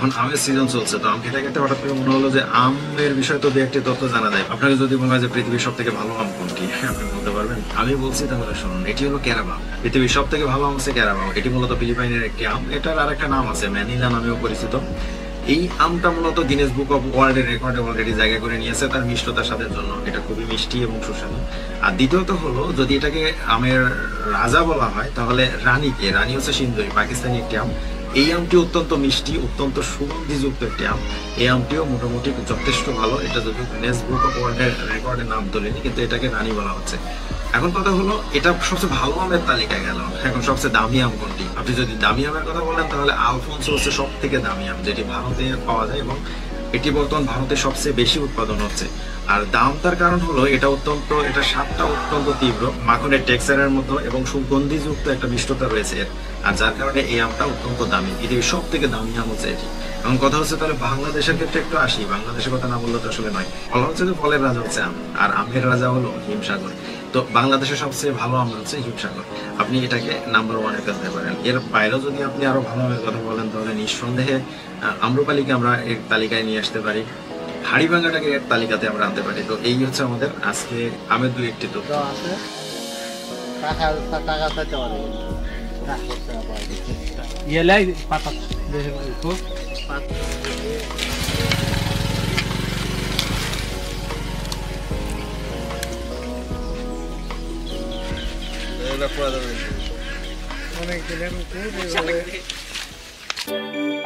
এখন আমের সিজন চলছে, তো আম খেতে খেতে হঠাৎ করে মনে হলো যে আমের বিষয়ে তো দু একটি তথ্য জানা যায়। আপনাকে যদি মনে হয় যে পৃথিবীর সব থেকে ভালো আম কোনটি, আপনি বলতে পারবেন? আমি বলছি, তাহলে শুনুন, এটি হলো ক্যারাবাও। পৃথিবীর সব থেকে ভালো আম হচ্ছে ক্যারাবাও। এটি মূলত ফিলিপাইনের একটি আম। এটার আর একটা নাম আছে, ম্যানিলা নামেও পরিচিত। এই আমটা মূলত গিনেস বুক অফ ওয়ার্ল্ডের রেকর্ডে অলরেডি জায়গা করে নিয়েছে তার মিষ্টতার স্বাদের জন্য। এটা খুবই মিষ্টি এবং সুস্বাদু। আর দ্বিতীয়ত হলো, যদি এটাকে আমের রাজা বলা হয়, তাহলে রানী হচ্ছে সিন্দুরি, পাকিস্তানি একটি আম। এই আমটি অত্যন্ত মিষ্টি, অত্যন্ত সুগন্ধিযুক্ত একটি আম। এই আমটিও মোটামুটি যথেষ্ট ভালো। এটা যদি গিনেস বুক অফ ওয়ার্ল্ডের রেকর্ডে নাম তোলেনি, কিন্তু এটাকে রানী বলা হচ্ছে। এখন কথা হলো, এটা সবচেয়ে ভালো আমের তালিকায় গেল। এখন সবচেয়ে দামি আম কোনটি? আপনি যদি দামি আমের কথা বলেন, তাহলে আলফোনসো হচ্ছে সব থেকে দামি আম, যেটি ভারতে পাওয়া যায় এবং এটি বর্তমান ভারতে সবচেয়ে বেশি উৎপাদন হচ্ছে। আর দাম তার কারণ হলো, এটা স্বাদটা অত্যন্ত তীব্র, মাখনের টেক্সচারের মতো এবং সুগন্ধিযুক্ত একটা মিষ্টতা রয়েছে এর। আর যার কারণে এই আমটা অত্যন্ত দামি। পৃথিবীর সব থেকে দামি আম হচ্ছে এটি। এখন কথা হচ্ছে, তাহলে বাংলাদেশের ক্ষেত্রে একটু আসি। বাংলাদেশের কথা না বললে তো আসলে নয়। বলা হচ্ছে যে ফলের রাজা হচ্ছে আম, আর আমের রাজা হলো হিমসাগর। তো বাংলাদেশের সবচেয়ে ভালো আম হচ্ছে হিমসাগর। আপনি এটাকে নাম্বার ওয়ানে ফেলতে পারেন। এর বাইরেও যদি আপনি আরো ভালো আমের কথা বলেন, তাহলে নিঃসন্দেহে আম্রপালিকে আমরা এর তালিকায় নিয়ে আসতে পারি। হাড়িভাঙ্গাটাকে এর তালিকাতে আমরা আনতে পারি। তো এই হচ্ছে আমাদের আজকে আমের দুই একটি তথ্য। ইয়েলাই পাতা অনেক দিনের